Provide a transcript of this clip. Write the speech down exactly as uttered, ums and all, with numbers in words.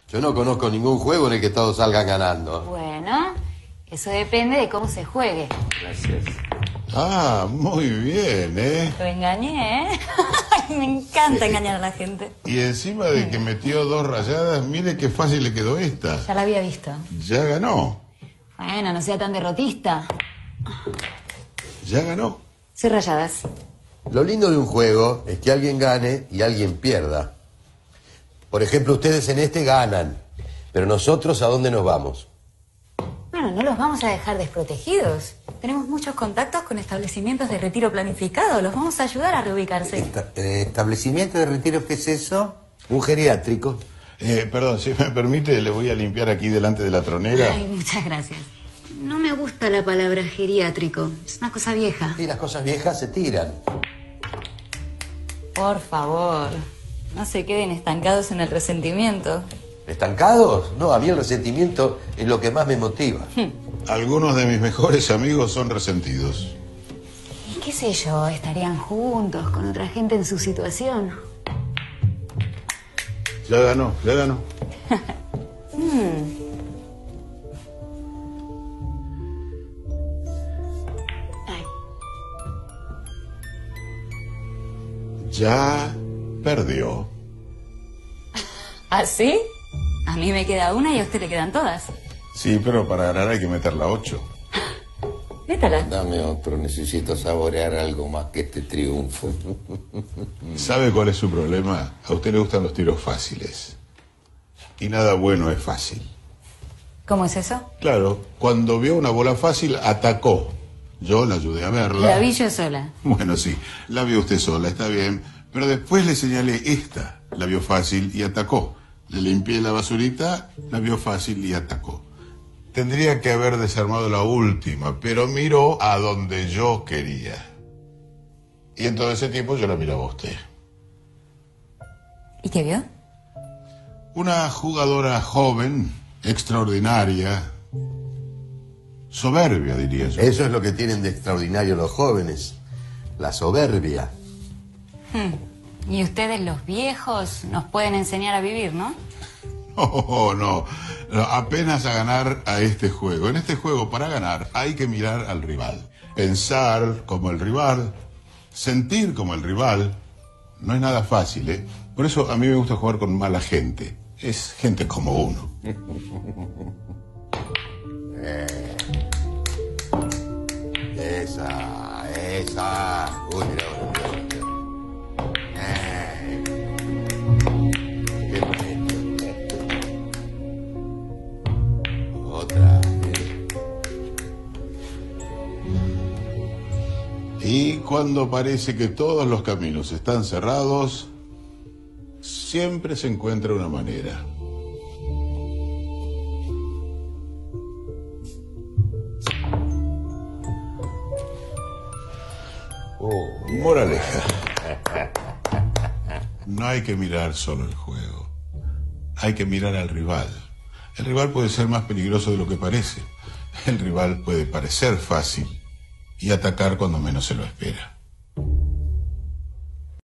Yo no conozco ningún juego en el que todos salgan ganando. Bueno, eso depende de cómo se juegue. Gracias. Ah, muy bien, ¿eh? Lo engañé, ¿eh? Me encanta engañar a la gente. Y encima de que metió dos rayadas, mire qué fácil le quedó esta. Ya la había visto. Ya ganó. Bueno, no sea tan derrotista. Ya ganó. Soy rayadas. Lo lindo de un juego es que alguien gane y alguien pierda. Por ejemplo, ustedes en este ganan, pero nosotros, ¿a dónde nos vamos? Bueno, no los vamos a dejar desprotegidos. Tenemos muchos contactos con establecimientos de retiro planificado. Los vamos a ayudar a reubicarse. Esta- eh, ¿Establecimiento de retiro qué es eso? Un geriátrico. Eh, perdón, si me permite, le voy a limpiar aquí delante de la tronera. Ay, muchas gracias. No me gusta la palabra geriátrico. Es una cosa vieja. Y las cosas viejas se tiran. Por favor, no se queden estancados en el resentimiento. ¿Estancados? No, a mí el resentimiento es lo que más me motiva. Algunos de mis mejores amigos son resentidos. Y qué sé yo, estarían juntos con otra gente en su situación. Ya ganó, ya ganó. Ay, Ya perdió. ¿así? A mí me queda una y a usted le quedan todas. Sí, pero para ganar hay que meter la ocho. Métala. Dame otro, necesito saborear algo más que este triunfo. ¿Sabe cuál es su problema? A usted le gustan los tiros fáciles. Y nada bueno es fácil. ¿Cómo es eso? Claro, cuando vio una bola fácil, atacó. Yo la ayudé a verla. La vi yo sola. Bueno, sí, la vio usted sola, está bien. Pero después le señalé esta. La vio fácil y atacó. Le limpié la basurita, la vio fácil y atacó. Tendría que haber desarmado la última, pero miró a donde yo quería. Y en todo ese tiempo yo la miraba a usted. ¿Y qué vio? Una jugadora joven, extraordinaria, soberbia, diría yo. Eso es lo que tienen de extraordinario los jóvenes. La soberbia. Y ustedes, los viejos, nos pueden enseñar a vivir, ¿no? No, no, no, apenas a ganar a este juego. En este juego, para ganar, hay que mirar al rival. Pensar como el rival, sentir como el rival. No es nada fácil, ¿eh? Por eso a mí me gusta jugar con mala gente. Es gente como uno. Eh, esa, esa. Uy, mira, mira, mira. Eh. Qué bonito. Otra. Y cuando parece que todos los caminos están cerrados, siempre se encuentra una manera. Oh, Moraleja. No hay que mirar solo el juego. Hay que mirar al rival. El rival puede ser más peligroso de lo que parece. El rival puede parecer fácil y atacar cuando menos se lo espera.